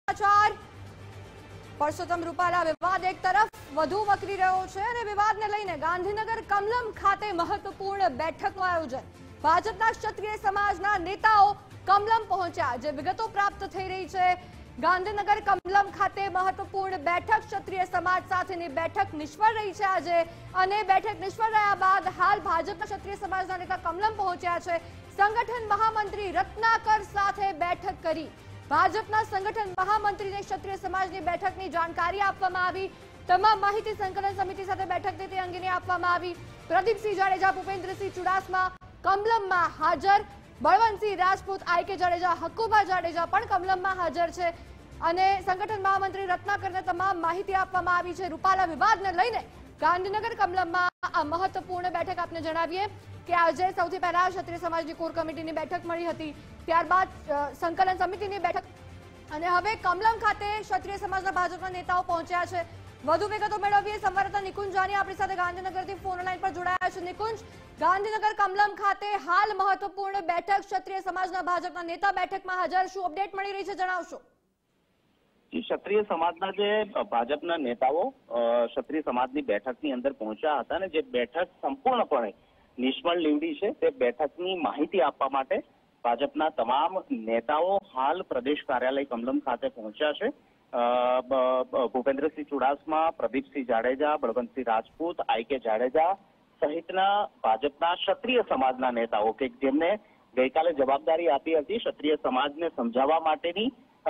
સમાચાર પરસોત્તમ રૂપાલા વિવાદ એક તરફ વધુ વકરી રહ્યો છે અને વિવાદને લઈને ગાંધીનગર કમલમ ખાતે મહત્વપૂર્ણ બેઠકનું આયોજન। ભાજપના ક્ષત્રિય સમાજના નેતાઓ કમલમ પહોંચ્યા। જે વિગતો પ્રાપ્ત થઈ રહી છે, ગાંધીનગર કમલમ ખાતે મહત્વપૂર્ણ બેઠક, ક્ષત્રિય સમાજ સાથેની બેઠક નિષ્ફળ રહી છે આજે, અને બેઠક નિષ્ફળ રહ્યા બાદ હાલ ભાજપના ક્ષત્રિય સમાજના નેતા કમલમ પહોંચ્યા છે। સંગઠન મહામંત્રી રત્નાકર સાથે બેઠક કરી। ભાજપના સંગઠન મહામંત્રીને ક્ષત્રિય સમાજની બેઠકની જાણકારી આપવામાં આવી। તમામ માહિતી સંકલન સમિતિ સાથે બેઠક તે અંગેની આપવામાં આવી। પ્રદીપસિંહ જાડેજા, ભૂપેન્દ્રસિંહ ચુડાસમા કમલમમાં હાજર, બળવંતસિંહ રાજપૂત, આઈકે જાડેજા, હક્કુભા જાડેજા પણ કમલમમાં હાજર છે અને સંગઠન મહામંત્રી રત્નાકરને તમામ માહિતી આપવામાં આવી છે। રૂપાલા વિવાદને લઈને ગાંધીનગર કમલમમાં આ મહત્વપૂર્ણ બેઠક આપને જણાવીએ કે આજે સૌથી પહેલા ક્ષત્રિય સમાજની કોર કમિટીની બેઠક મળી હતી, ત્યારબાદ સંકલન સમિતિની બેઠક અને હવે કમલમ ખાતે ક્ષત્રિય સમાજના ભાજપના નેતાઓ પહોંચ્યા છે। વધુ વિગતો મેળવીએ। સંવાદદાતા નિકુંજ જાની આપણી સાથે ગાંધીનગરથી ફોન લાઈન પર જોડાયા છે। નિકુંજ, ગાંધીનગર કમલમ ખાતે હાલ મહત્વપૂર્ણ બેઠક, ક્ષત્રિય સમાજના ભાજપના નેતા બેઠકમાં હાજર, શું અપડેટ મળી રહી છે જણાવશો? ક્ષત્રિય સમાજના જે ભાજપના નેતાઓ ક્ષત્રિય સમાજની બેઠકની અંદર પહોંચ્યા હતા અને જે બેઠક સંપૂર્ણપણે નિષ્ફળ નીવડી છે, તે બેઠકની માહિતી આપવા માટે ભાજપના તમામ નેતાઓ હાલ પ્રદેશ કાર્યાલય કમલમ ખાતે પહોંચ્યા છે। ભૂપેન્દ્રસિંહ ચુડાસમા, પ્રદીપસિંહ જાડેજા, બળવંતસિંહ રાજપૂત, આઈકે જાડેજા સહિતના ભાજપના ક્ષત્રિય સમાજના નેતાઓ કે જેમને ગઈકાલે જવાબદારી આપી હતી ક્ષત્રિય સમાજને સમજાવવા માટેની,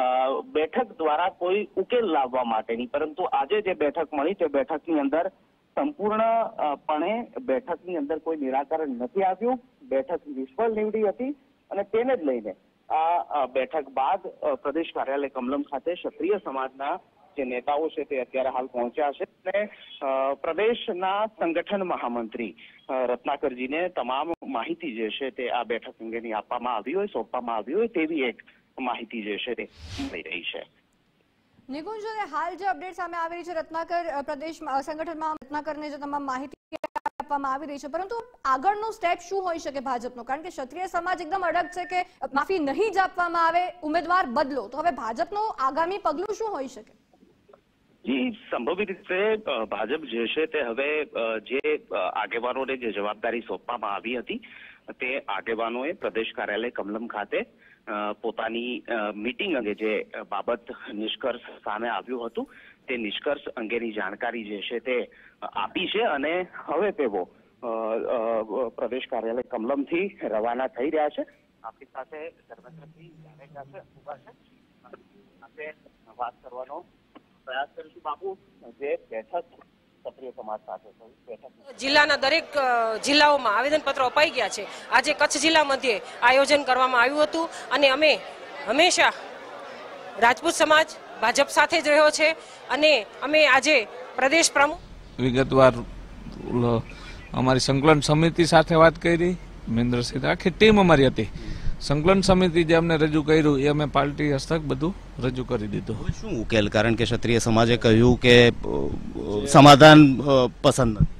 બેઠક દ્વારા કોઈ ઉકેલ લાવવા માટેની, પરંતુ આજે જે બેઠક મળી તે બેઠકની અંદર સંપૂર્ણપણે બેઠકની અંદર કોઈ નિરાકરણ નથી આવ્યું। બેઠક નિષ્ફળ નીવડી હતી અને તેને જ લઈને આ બેઠક બાદ પ્રદેશ કાર્યાલય કમલમ ખાતે ક્ષત્રિય સમાજના જે નેતાઓ છે તે અત્યારે હાલ પહોંચ્યા છે અને પ્રદેશના સંગઠન મહામંત્રી રત્નાકરજીને તમામ માહિતી જે છે તે આ બેઠક અંગેની આપવામાં આવી હોય, સોંપવામાં આવી હોય તેવી એક માહિતી જે છે તે મળી રહી છે। નિકુંજ, હાલ જે અપડેટ સામે આવી રહી છે, રત્નાકર પ્રદેશ સંગઠનમાં રત્નાકરને જે તમામ માહિતી આપવામાં આવી રહી છે, પરંતુ આગળનું સ્ટેપ શું હોઈ શકે ભાજપનું? કારણ કે ક્ષત્રિય સમાજ એકદમ અડગ છે કે માફી નહીં જ આપવામાં આવે, ઉમેદવાર બદલો, તો હવે ભાજપનું આગામી પગલું શું હોઈ શકે? જી, સંભવિત રીતે ભાજપ જે છે તે હવે જે આગેવાનોને જે જવાબદારી સોંપવામાં આવી હતી તે આગેવાનોએ પ્રદેશ કાર્યાલય કમલમ ખાતે પોતાની મીટિંગ અંગે જે બાબત નિષ્કર્ષ સામે આવ્યું હતું તે નિષ્કર્ષ અંગેની જાણકારી જે છે તે આપી છે અને હવે તેઓ પ્રદેશ કાર્યાલય કમલમથી રવાના થઈ રહ્યા છે। આપણી સાથે ધર્મેન્દ્રસિંહ જાડેજા છે, સાથે વાત કરવાનો પ્રયાસ કરીશું। બાપુ, જે બેઠક ક્ષત્રિય સમાજ સાથે બેઠક જિલ્લાના દરેક જિલ્લાઓમાં આવેદનપત્રો અપાઈ ગયા છે। આજે કચ્છ જિલ્લા મધ્યે આયોજન કરવામાં આવ્યું હતું અને અમે હંમેશા રાજપૂત સમાજ ભાજપ સાથે જ રહ્યો છે અને અમે આજે પ્રદેશ પ્રમુખ વિગતવાર અમારી સંકલન સમિતિ સાથે વાત કરી। મહેન્દ્રસિંહ, આખી ટીમ અમારી હતી। સંકલન સમિતિ જે અમને રજૂ કર્યું એ અમે પાર્ટી હસ્તક બધું રજૂ કરી દીધું। શું ઉકેલ? કારણ કે ક્ષત્રિય સમાજે કહ્યું કે સમાધાન પસંદ નથી,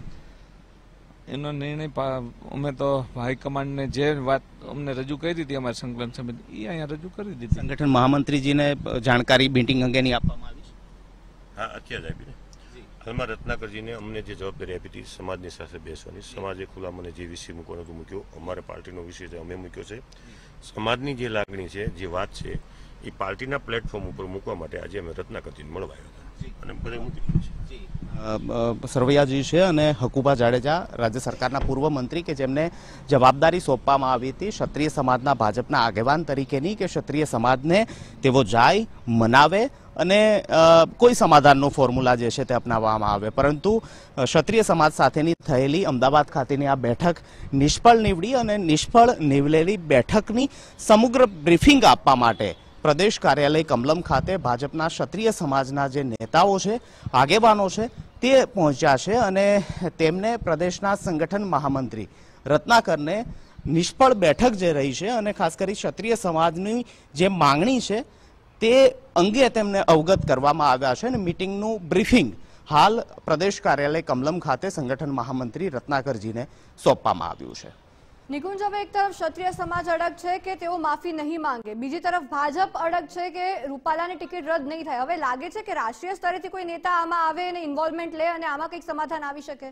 એનો નિર્ણય અમે તો હાઈકમાન્ડને જે વાત અમને રજૂ કરી હતી અમારી સંકલન સમિતિ એ અહીંયા રજૂ કરી દીધી। સંગઠન મહામંત્રીજીને જાણકારી મીટિંગ અંગેની આપવામાં આવી છે? હા, અત્યારે આપી હાલમાં રત્નાકરજીને અમને જે જવાબદારી આપી હતી સમાજની સાથે બેસવાની, સમાજે ખુલ્લા મને જે વિષય મૂકવાનો હતો મૂક્યો, અમારા પાર્ટીનો વિષય અમે મૂક્યો છે। સમાજની જે લાગણી છે, જે વાત છે એ પાર્ટીના પ્લેટફોર્મ ઉપર મૂકવા માટે આજે અમે રત્નાકરજીને મળવા આવ્યા હતા અને બધે મૂકી દીધું છે। સરવૈયાજી છે અને હક્કુભા જાડેજા, રાજ્ય સરકારના પૂર્વ મંત્રી કે જેમને જવાબદારી સોંપવામાં આવી હતી ક્ષત્રિય સમાજના ભાજપના આગેવાન તરીકેની, કે ક્ષત્રિય સમાજને તેઓ જાય, મનાવે અને કોઈ સમાધાનનો ફોર્મ્યુલા જે છે તે અપનાવવામાં આવે, પરંતુ ક્ષત્રિય સમાજ સાથેની થયેલી અમદાવાદ ખાતેની આ બેઠક નિષ્ફળ નીવડી અને નિષ્ફળ નીવડેલી બેઠકની સમગ્ર બ્રીફિંગ આપવા માટે પ્રદેશ કાર્યાલય કમલમ ખાતે ભાજપના ક્ષત્રિય સમાજના જે નેતાઓ છે, આગેવાનો છે, તે પહોંચ્યા છે અને તેમને પ્રદેશના સંગઠન મહામંત્રી રત્નાકરને નિષ્ફળ બેઠક જે રહી છે અને ખાસ કરી ક્ષત્રિય સમાજની જે માંગણી છે તે અંગે તેમને અવગત કરવામાં આવ્યા છે અને મીટિંગનું બ્રીફિંગ હાલ પ્રદેશ કાર્યાલય કમલમ ખાતે સંગઠન મહામંત્રી રત્નાકરજીને સોંપવામાં આવ્યું છે। નિકુંજ, હવે એક તરફ ક્ષત્રિય સમાજ અડગ છે કે તેઓ માફી નહીં માંગે, બીજી તરફ ભાજપ અડગ છે કે રૂપાલાની ટિકિટ રદ નહીં થાય. હવે લાગે છે કે રાષ્ટ્રીય સ્તરેથી કોઈ નેતા આમાં આવે અને ઇન્વોલ્વમેન્ટ લે અને આમાં કંઈક સમાધાન આવી શકે.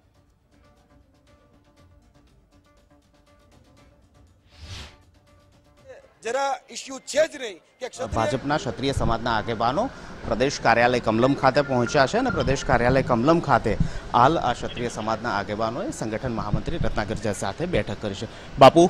જરા ઇશ્યુ છે જ નહીં કે ભાજપના ક્ષત્રિય સમાજના આગેવાનો પ્રદેશ કાર્યાલય કમલમ ખાતે પહોંચ્યા છે અને પ્રદેશ કાર્યાલય કમલમ ખાતે હાલ આ ક્ષત્રિય સમાજના આગેવાનોએ સંગઠન મહામંત્રી રત્નાકર ઝા સાથે બેઠક કરી છે. બાપુ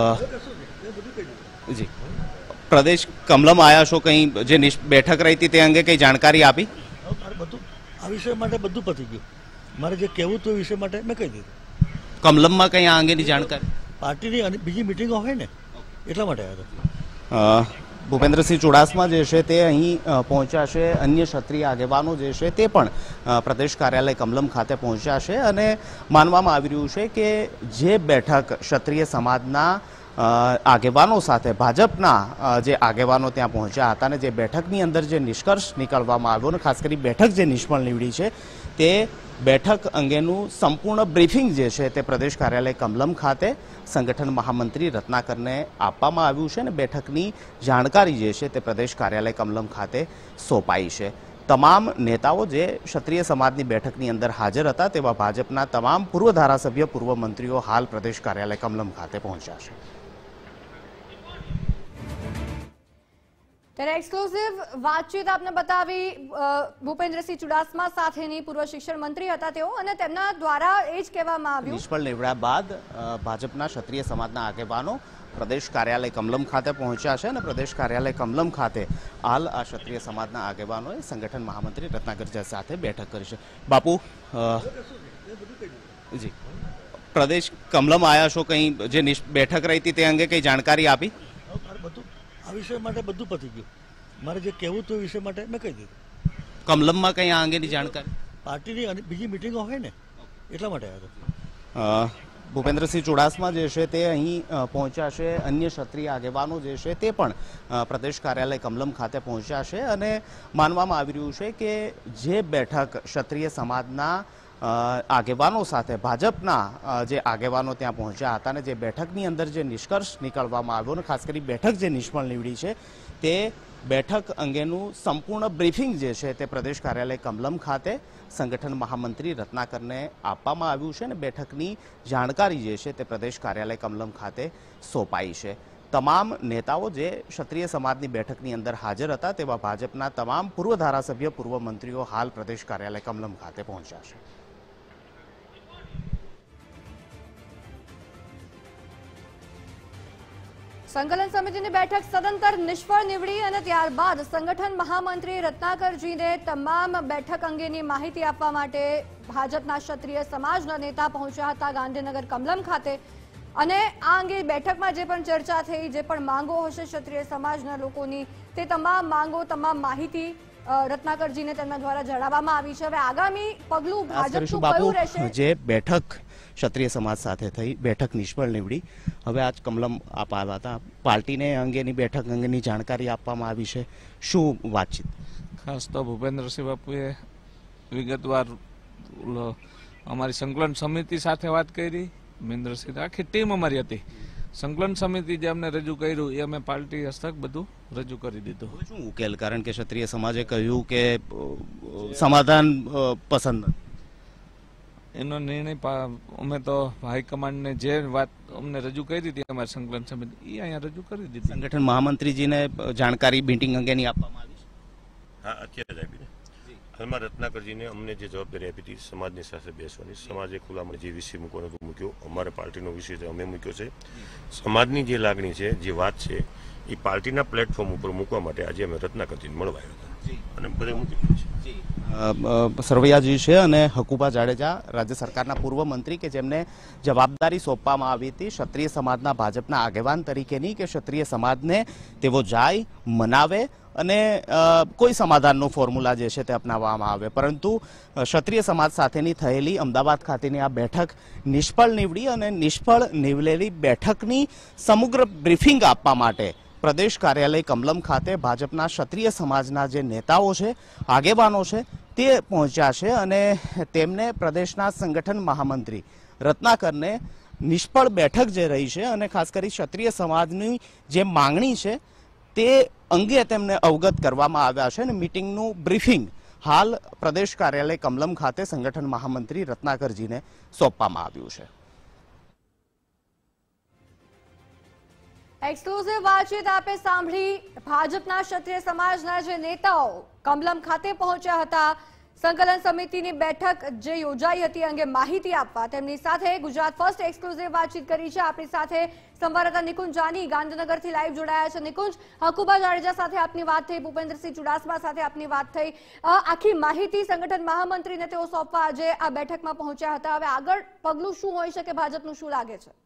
જી, પ્રદેશ કમલમ આવ્યા છો, કઈ જે બેઠક રહી હતી તે અંગે કઈ જાણકારી આપી? બધું આ વિષય માટે બધું પતી ગયું. મારે જે કહેવું હતું એ વિષય માટે મેં કહી દીધું. કમલમમાં કઈ આ અંગેની જાણકારી? પાર્ટીની અને બીજી મિટિંગો હોય ને એટલા માટે આવ્યા હતા. ભૂપેન્દ્રસિંહ ચુડાસમા જે છે તે અહીં પહોંચ્યા છે. અન્ય ક્ષત્રિય આગેવાનો જે છે તે પણ પ્રદેશ કાર્યાલય કમલમ ખાતે પહોંચ્યા છે અને માનવામાં આવી રહ્યું છે કે જે બેઠક ક્ષત્રિય સમાજના આગેવાનો સાથે ભાજપના જે આગેવાનો ત્યાં પહોંચ્યા હતા અને જે બેઠકની અંદર જે નિષ્કર્ષ નીકળવામાં આવ્યો અને ખાસ કરી બેઠક જે નિષ્ફળ નીવડી છે તે બેઠક અંગેનું સંપૂર્ણ બ્રીફિંગ જે છે તે પ્રદેશ કાર્યાલય કમલમ ખાતે સંગઠન મહામંત્રી રત્નાકરને આપવામાં આવ્યું છે અને બેઠકની જાણકારી જે છે તે પ્રદેશ કાર્યાલય કમલમ ખાતે સોંપાઈ છે. તમામ નેતાઓ જે ક્ષત્રિય સમાજની બેઠકની અંદર હાજર હતા તેવા ભાજપના તમામ પૂર્વ ધારાસભ્ય, પૂર્વ મંત્રીઓ હાલ પ્રદેશ કાર્યાલય કમલમ ખાતે પહોંચ્યા છે. ત્યારે એક્સક્લુઝિવ વાતચીત આપને બતાવી ભૂપેન્દ્રસિંહ ચુડાસમા સાથેની. પૂર્વ શિક્ષણ મંત્રી હતા તેઓ અને તેમના દ્વારા એ જ કહેવામાં આવ્યું. નિષ્ફળ નીવડ્યા બાદ ભાજપના ક્ષત્રિય સમાજના આગેવાનો પ્રદેશ કાર્યાલય કમલમ ખાતે પહોંચ્યા છે અને પ્રદેશ કાર્યાલય કમલમ ખાતે હાલ આ ક્ષત્રિય સમાજના આગેવાનોએ સંગઠન મહામંત્રી રત્નાકર ઝા સાથે બેઠક કરી છે. બાપુ જી, પ્રદેશ કમલમ આવ્યા છો, કઈ જે બેઠક રહી હતી તે અંગે કઈ જાણકારી આપી? બધું આ વિષય માટે બધું પતી ગયું. મારે જે કહેવું હતું એ વિષય માટે મેં કહી દીધું. કમલમમાં કઈ આ અંગેની જાણકારી? પાર્ટીની અને બીજી મિટિંગો હોય ને એટલા માટે આવ્યા હતા. ભૂપેન્દ્રસિંહ ચુડાસમા જે છે તે અહીં પહોંચ્યા છે. અન્ય ક્ષત્રિય આગેવાનો જે છે તે પણ પ્રદેશ કાર્યાલય કમલમ ખાતે પહોંચ્યા છે અને માનવામાં આવી રહ્યું છે કે જે બેઠક ક્ષત્રિય સમાજના આગેવાનો સાથે ભાજપના જે આગેવાનો ત્યાં પહોંચ્યા હતા અને જે બેઠકની અંદર જે નિષ્કર્ષ નીકળવામાં આવ્યો અને ખાસ કરી બેઠક જે નિષ્ફળ નીવડી છે તે બેઠક અંગેનું સંપૂર્ણ બ્રીફિંગ જે છે તે પ્રદેશ કાર્યાલય કમલમ ખાતે સંગઠન મહામંત્રી રત્નાકરને આપવામાં આવ્યું છે અને બેઠકની જાણકારી જે છે તે પ્રદેશ કાર્યાલય કમલમ ખાતે સોંપાઈ છે. તમામ નેતાઓ જે ક્ષત્રિય સમાજની બેઠકની અંદર હાજર હતા તેવા ભાજપના તમામ પૂર્વ ધારાસભ્ય, પૂર્વ મંત્રીઓ હાલ પ્રદેશ કાર્યાલય કમલમ ખાતે પહોંચ્યા છે. સંકલન સમિતિની બેઠક સદંતર નિષ્ફળ નીવડી અને ત્યારબાદ સંગઠન મહામંત્રી રત્નાકરજીને તમામ બેઠક અંગેની માહિતી આપવા માટે ભાજપના ક્ષત્રિય સમાજના નેતા પહોંચ્યા હતા ગાંધીનગર કમલમ ખાતે. અને આ અંગે બેઠકમાં જે પણ ચર્ચા થઈ, જે પણ માંગો હશે ક્ષત્રિય સમાજના લોકોની, તે તમામ માંગો, તમામ માહિતી રત્નાકરજીને તેમના દ્વારા જણાવવામાં આવી છે. હવે આગામી પગલું ભાજપનું કયું રહેશે? જે બેઠક ક્ષત્રિય સમાજ સાથે થઈ, બેઠક નિષ્ફળ નીવડી. હવે આજ કમલમ આપ આવ્યા હતા, પાર્ટીને અંગેની બેઠક અંગેની જાણકારી આપવામાં આવી છે. શું વાતચીત? ખાસ તો ભૂપેન્દ્રસિંહ બાપુએ વિગતવાર અમારી સંકલન સમિતિ સાથે વાત કરી. મહેન્દ્રસિંહ, આખી ટીમ અમારી હતી. સંકલન સમિતિ જે અમને રજૂ કર્યું એ અમે પાર્ટી હસ્તક બધું રજૂ કરી દીધું. શું ઉકેલ? કારણ કે ક્ષત્રિય સમાજે કહ્યું કે સમાધાન પસંદ નથી. એનો નિર્ણય અમે તો હાઈકમાન્ડને જે વાત અમને રજૂ કરી હતી અમારી સંકલન સમિતિ એ અહીંયા રજૂ કરી દીધી. સંગઠન મહામંત્રીજીને જાણકારી મીટિંગ અંગેની આપવામાં આવી છે? હા, અત્યારે જ આપી. હાલમાં રત્નાકરજીને અમને જે જવાબદારી આપી હતી સમાજની સાથે બેસવાની, સમાજે ખુલ્લામાં જે વિષય મૂકવાનો મૂક્યો, અમારે પાર્ટીનો વિષય અમે મૂક્યો છે. સમાજની જે લાગણી છે, જે વાત છે એ પાર્ટીના પ્લેટફોર્મ ઉપર મૂકવા માટે આજે અમે રત્નાકરજીને મળવા આવ્યા હતા અને બધે મૂકી દીધું છે. સરવૈયાજી છે અને હકુબા જાડેજા, રાજ્ય સરકારના પૂર્વ મંત્રી કે જેમને જવાબદારી સોંપવામાં આવી હતી ક્ષત્રિય સમાજના ભાજપના આગેવાન તરીકેની, કે ક્ષત્રિય સમાજને તેઓ જાય, મનાવે અને કોઈ સમાધાનનો ફોર્મ્યુલા જે છે તે અપનાવવામાં આવે. પરંતુ ક્ષત્રિય સમાજ સાથેની થયેલી અમદાવાદ ખાતેની આ બેઠક નિષ્ફળ નીવડી અને નિષ્ફળ નીવડેલી બેઠકની સમગ્ર બ્રીફિંગ આપવા માટે પ્રદેશ કાર્યાલય કમલમ ખાતે ભાજપના ક્ષત્રિય સમાજના જે નેતાઓ છે, આગેવાનો છે, તે પહોંચ્યા છે અને તેમને પ્રદેશના સંગઠન મહામંત્રી રત્નાકરને નિષ્ફળ બેઠક જે રહી છે અને ખાસ કરી ક્ષત્રિય સમાજની જે માંગણી છે તે અંગે તેમને અવગત કરવામાં આવ્યા છે અને મીટિંગનું બ્રીફિંગ હાલ પ્રદેશ કાર્યાલય કમલમ ખાતે સંગઠન મહામંત્રી રત્નાકરજીને સોંપવામાં આવ્યું છે। એક્સક્લુઝિવ વાતચીત આપે સાંભળી। ભાજપના ક્ષત્રિય સમાજના જે નેતાઓ કમલમ ખાતે પહોંચ્યા હતા, સંકલન સમિતિની બેઠક જે યોજાઈ હતી અંગે માહિતી આપવા તેમની સાથે ગુજરાત ફર્સ્ટ એક્સક્લુઝિવ વાતચીત કરી છે। આપણી સાથે સંવાદદાતા નિકુંજ જાની ગાંધીનગરથી લાઈવ જોડાયા છે। નિકુંજ, હકુબા જાડેજા સાથે આપની વાત થઈ, ભૂપેન્દ્રસિંહ ચુડાસમા સાથે આપની વાત થઈ, આખી માહિતી સંગઠન મહામંત્રીને તેઓ સોંપવા આજે આ બેઠકમાં પહોંચ્યા હતા। હવે આગળ પગલું શું હોઈ શકે, ભાજપનું શું લાગે છે?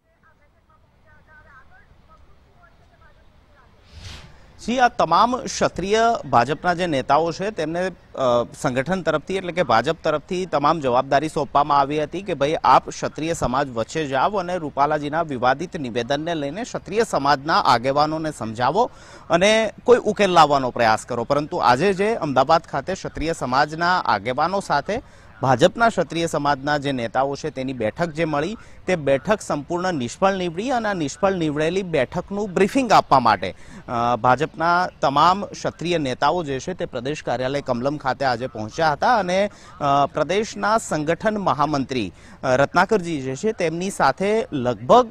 જી, આ તમામ ક્ષત્રિય ભાજપના જે નેતાઓ છે તેમને સંગઠન તરફથી એટલે કે ભાજપ તરફથી તમામ જવાબદારી સોંપવામાં આવી હતી કે ભાઈ આપ ક્ષત્રિય સમાજ વચ્ચે જાઓ અને રૂપાલાજીના વિવાદિત નિવેદનને લઈને ક્ષત્રિય સમાજના આગેવાનોને સમજાવો અને કોઈ ઉકેલ લાવવાનો પ્રયાસ કરો। પરંતુ આજે જે અમદાવાદ ખાતે ક્ષત્રિય સમાજના આગેવાનો સાથે ભાજપના ક્ષત્રિય સમાજના જે નેતાઓ છે તેની બેઠક જે મળી તે બેઠક સંપૂર્ણ નિષ્ફળ નીવડી અને આ નિષ્ફળ નીવડેલી બેઠકનું બ્રીફિંગ આપવા માટે ભાજપના તમામ ક્ષત્રિય નેતાઓ જે છે તે પ્રદેશ કાર્યાલય કમલમ ખાતે આજે પહોંચ્યા હતા અને પ્રદેશના સંગઠન મહામંત્રી રત્નાકરજી જે છે તેમની સાથે લગભગ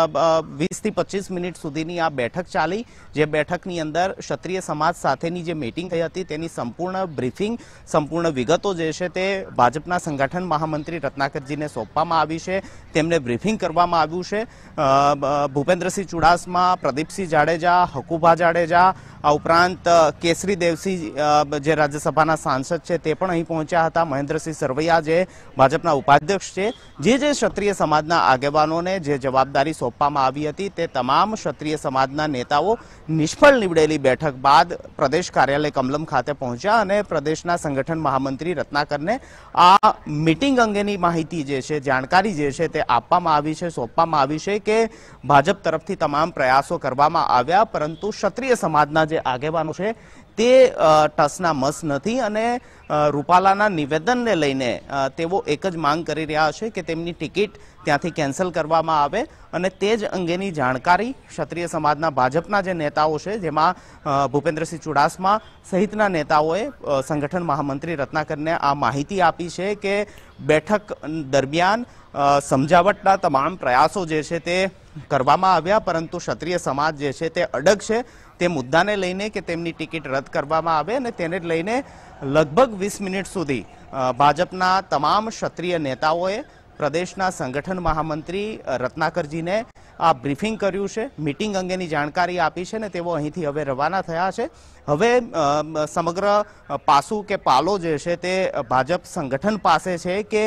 20 થી 25 મિનિટ સુધીની આ બેઠક ચાલી। જે બેઠકની અંદર ક્ષત્રિય સમાજ સાથેની જે મીટિંગ થઈ હતી તેની સંપૂર્ણ બ્રીફિંગ, સંપૂર્ણ વિગતો જે છે તે ભાજપના સંગઠન મહામંત્રી રત્નાકરજીને સોંપવામાં આવી છે, તેમને બ્રીફિંગ કરવામાં આવ્યું છે। ભૂપેન્દ્રસિંહ ચુડાસમા, પ્રદીપસિંહ જાડેજા, હકુબા જાડેજા, આ ઉપરાંત કેસરી દેવસિંહ જે રાજ્યસભાના સાંસદ છે તે પણ અહીં પહોંચ્યા હતા, મહેન્દ્રસિંહ સરવૈયા જે ભાજપના ઉપાધ્યક્ષ છે, જે ક્ષત્રિય સમાજના આગેવાનોને જે જવાબદારી સોંપવામાં આવી હતી તે તમામ ક્ષત્રિય સમાજના નેતાઓ નિષ્ફળ નીવડેલી બેઠક બાદ પ્રદેશ કાર્યાલય કમલમ ખાતે પહોંચ્યા અને પ્રદેશના સંગઠન મહામંત્રી રત્નાકરને આ મીટિંગ અંગેની માહિતી જે છે, જાણકારી જે છે તે આપવામાં આવી છે, સોંપવામાં આવી છે કે ભાજપ તરફથી તમામ પ્રયાસો કરવામાં આવ્યા પરંતુ ક્ષત્રિય સમાજના જે આગેવાનો છે તે ટસના મસ નથી અને રૂપાલાના નિવેદનને લઈને તેઓ એક જ માંગ કરી રહ્યા છે કે તેમની ટિકિટ ત્યાંથી કેન્સલ કરવામાં આવે અને તે જ અંગેની જાણકારી ક્ષત્રિય સમાજના ભાજપના જે નેતાઓ છે જેમાં ભૂપેન્દ્રસિંહ ચુડાસમા સહિતના નેતાઓએ સંગઠન મહામંત્રી રત્નાકરને આ માહિતી આપી છે કે બેઠક દરમિયાન સમજાવટના તમામ પ્રયાસો જે છે તે કરવામાં આવ્યા પરંતુ ક્ષત્રિય સમાજ જે છે તે અડગ છે તે મુદ્દાને લઈને કે તેમની ટિકિટ રદ કરવામાં આવે અને તેને લઈને લગભગ 20 મિનિટ સુધી ભાજપના તમામ ક્ષત્રિય નેતાઓએ પ્રદેશના સંગઠન મહામંત્રી રત્નાકરજીને આ બ્રીફિંગ કર્યું છે, મીટિંગ અંગેની જાણકારી આપી છે અને તેઓ અહીંથી હવે રવાના થયા છે। હવે સમગ્ર પાસું કે પાલો જે છે તે ભાજપ સંગઠન પાસે છે કે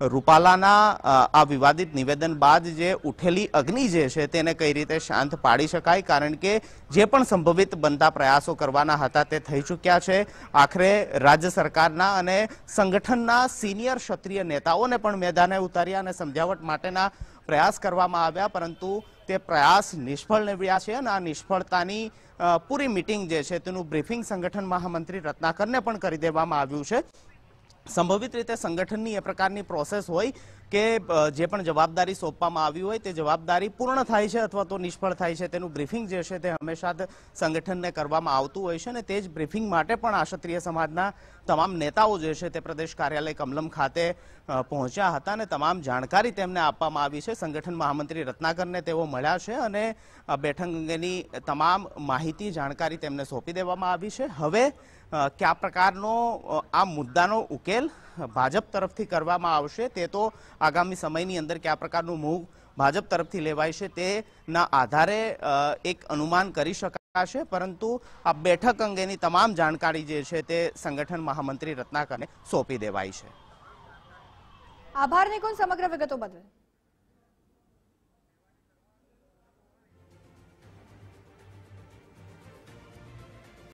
રૂપાલાના આ વિવાદિત નિવેદન બાદ જે ઉઠેલી અગ્નિ જે છે તેને કઈ રીતે શાંત પાડી શકાય, કારણ કે જે પણ સંભવિત બનતા પ્રયાસો કરવાના હતા તે થઈ ચૂક્યા છે। આખરે રાજ્ય સરકારના અને સંગઠનના સિનિયર ક્ષત્રિય નેતાઓને પણ મેદાને ઉતાર્યા અને સમજાવટ માટેના પ્રયાસ કરવામાં આવ્યા પરંતુ તે પ્રયાસ નિષ્ફળ નીવડ્યા છે અને આ નિષ્ફળતાની પૂરી મીટિંગ જે છે તેનું બ્રીફિંગ સંગઠન મહામંત્રી રત્નાકરને પણ કરી દેવામાં આવ્યું છે। સંભવિત રીતે સંગઠનની એ પ્રકારની પ્રોસેસ હોય કે જે પણ જવાબદારી સોંપવામાં આવી હોય તે જવાબદારી પૂર્ણ થાય છે અથવા તો નિષ્ફળ થાય છે તેનું બ્રીફિંગ જે છે તે હંમેશા જ સંગઠનને કરવામાં આવતું હોય છે અને તે જ બ્રીફિંગ માટે પણ આ ક્ષત્રિય સમાજના તમામ નેતાઓ જે છે તે પ્રદેશ કાર્યાલય કમલમ ખાતે પહોંચ્યા હતા અને તમામ જાણકારી તેમને આપવામાં આવી છે। સંગઠન મહામંત્રી રત્નાકરને તેઓ મળ્યા છે અને બેઠક અંગેની તમામ માહિતી, જાણકારી તેમને સોંપી દેવામાં આવી છે। હવે કયા પ્રકારનો આ મુદ્દાનો ઉકેલ ભાજપ તરફથી કરવામાં આવશે તે તો આગામી સમયની અંદર કયા પ્રકારનું મૂવ ભાજપ તરફથી લેવાય છે તેના આધારે એક અનુમાન કરી શકાશે પરંતુ આ બેઠક અંગેની તમામ જાણકારી જે છે તે સંગઠન મહામંત્રી રત્નાકરને સોંપી દેવાય છે। આભાર નિકુંજ સમગ્ર વિગતો બદલ।